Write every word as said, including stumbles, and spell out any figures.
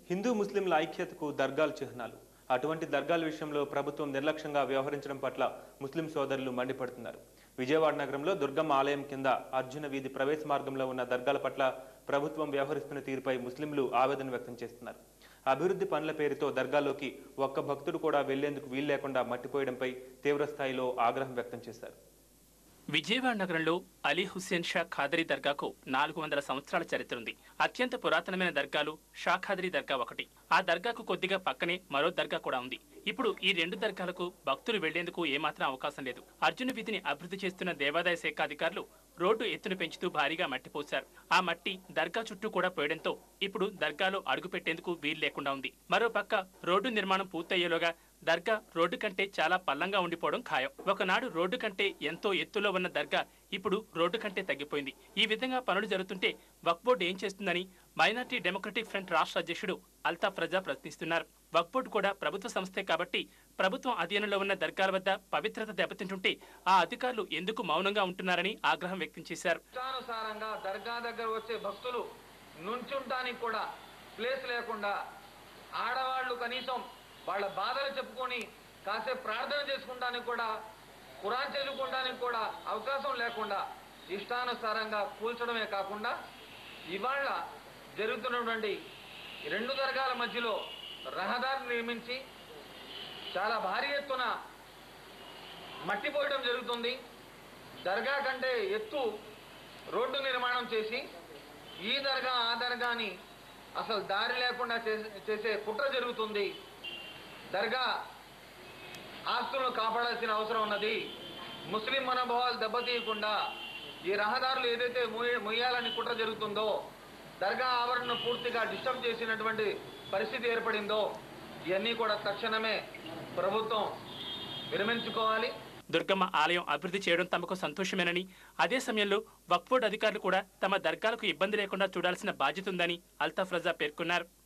హిందూ ముస్లింల ఐక్యతకు దర్గాలు చిహ్నాలు. అటువంటి దర్గాల విషయంలో ప్రభుత్వం నిర్లక్ష్యంగా వ్యవహరించడం పట్ల ముస్లిం సోదరులు మండిపడుతున్నారు. విజయవాడ నగరంలో దుర్గమ్మ ఆలయం కింద అర్జున వీధి ప్రవేశ మార్గంలో ఉన్న దర్గాల పట్ల ప్రభుత్వం వ్యవహరిస్తున్న తీరుపై ముస్లింలు ఆవేదన వ్యక్తం చేస్తున్నారు. అభివృద్ధి పనుల పేరుతో దర్గాలోకి ఒక్క భక్తుడు కూడా వెళ్లేందుకు వీలు లేకుండా మట్టిపోయడంపై తీవ్రస్థాయిలో ఆగ్రహం వ్యక్తం చేశారు. విజయవాడ నగరంలో అలీ హుస్సేన్ షా ఖాదరీ దర్గాకు నాలుగు వందల సంవత్సరాల చరిత్ర ఉంది. అత్యంత పురాతనమైన దర్గాలు షా ఖాదరీ దర్గా ఒకటి. ఆ దర్గాకు కొద్దిగా పక్కనే మరో దర్గా కూడా ఉంది. ఇప్పుడు ఈ రెండు దర్గాలకు భక్తులు వెళ్లేందుకు ఏమాత్రం అవకాశం లేదు. అర్జున వీధిని అభివృద్ధి చేస్తున్న దేవాదాయ శాఖ అధికారులు రోడ్డు ఎత్తును పెంచుతూ భారీగా మట్టి పోశారు. ఆ మట్టి దర్గా చుట్టూ కూడా పోయడంతో ఇప్పుడు దర్గాలో అడుగు పెట్టేందుకు వీలు లేకుండా ఉంది. మరోపక్క రోడ్డు నిర్మాణం పూర్తయ్యేలోగా దర్గా రోడ్డు కంటే చాలా పల్లంగా ఉండిపోవడం ఖాయం. ఒకనాడు రోడ్డు కంటే ఎంతో ఎత్తులో ఉన్న దర్గా ఇప్పుడు రోడ్డు కంటే తగ్గిపోయింది. ఈ విధంగా పనులు జరుగుతుంటే వక్ఫ్ బోర్డు ఏం చేస్తుందని మైనార్టీ డెమోక్రటిక్ ఫ్రంట్ రాష్ట్ర అధ్యక్షుడు అల్తాఫ్ రజా ప్రశ్నిస్తున్నారు. వక్ఫ్ బోర్డు కూడా ప్రభుత్వ సంస్థే కాబట్టి ప్రభుత్వం అధీనంలో ఉన్న దర్గాల వద్ద పవిత్రత దెబ్బతింటుంటే ఆ అధికారులు ఎందుకు మౌనంగా ఉంటున్నారని ఆగ్రహం వ్యక్తం చేశారు. ఇష్టానుసారంగా దర్గా దగ్గర వచ్చే భక్తులు నుంచుంటానికి కూడా ప్లేస్ లేకుండా, ఆడవాళ్లు కనీసం వాళ్ళ బాధలు చెప్పుకొని కాసేపు ప్రార్థన చేసుకుంటానికి కూడా, ఖురాన్ చదువుకోవడానికి కూడా అవకాశం లేకుండా ఇష్టానుసారంగా కూల్చడమే కాకుండా ఇవాళ జరుగుతున్నటువంటి రెండు దర్గాల మధ్యలో రహదారిని నిర్మించి చాలా భారీ ఎత్తున మట్టి పోయడం జరుగుతుంది. దర్గా కంటే ఎత్తు రోడ్డు నిర్మాణం చేసి ఈ దర్గా ఆ దర్గాని అసలు దారి లేకుండా చేసే కుట్ర జరుగుతుంది. దర్గా ఆస్తులను కాపాడాల్సిన అవసరం ఉన్నది. ముస్లిం మనోభావాలు దెబ్బతీయకుండా ఈ రహదారులు ఏదైతే మొయ్యాలని కుట్ర జరుగుతుందో, దర్గా ఆవరణను పూర్తిగా డిస్టర్బ్ చేసినటువంటి పరిస్థితి ఏర్పడిందో, ఇవన్నీ కూడా తక్షణమే ప్రభుత్వం విరమించుకోవాలి. దుర్గమ్మ ఆలయం అభివృద్ధి చేయడం తమకు సంతోషమేనని, అదే సమయంలో వక్ఫ్ బోర్డు అధికారులు కూడా తమ దర్గాలకు ఇబ్బంది లేకుండా చూడాల్సిన బాధ్యత ఉందని అల్తాఫ్ రజా పేర్కొన్నారు.